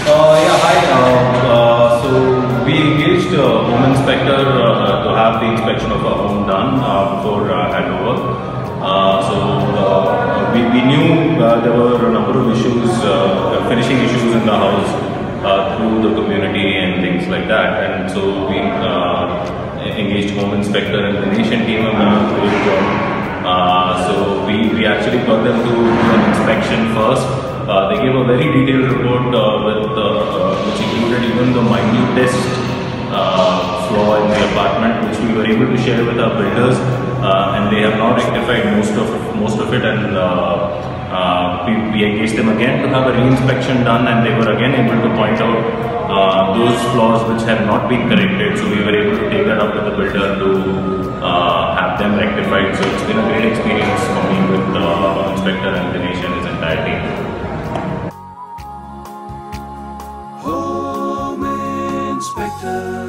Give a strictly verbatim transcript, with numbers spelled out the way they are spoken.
Uh, yeah, hi. Uh, uh, so we engaged uh, HomeInspeKtor uh, to have the inspection of our home done uh, before uh, handover. Uh, so uh, we, we knew uh, there were a number of issues, uh, finishing issues in the house uh, through the community and things like that. And so we uh, engaged HomeInspeKtor and the nation team have done a great job. Uh, so we, we actually got them to do an inspection first. Uh, they gave a very detailed report uh, with, uh, uh, which included even the minutest uh, flaw in the apartment, which we were able to share with our builders, uh, and they have now rectified most of most of it. And uh, uh, we, we engaged them again to have a re-inspection done, and they were again able to point out uh, those flaws which had not been corrected. So we were able to take that up to the builder to uh, have them rectified. So it's been a great experience for me with uh, Inspector and Dinesh and his entire team. HomeInspeKtor.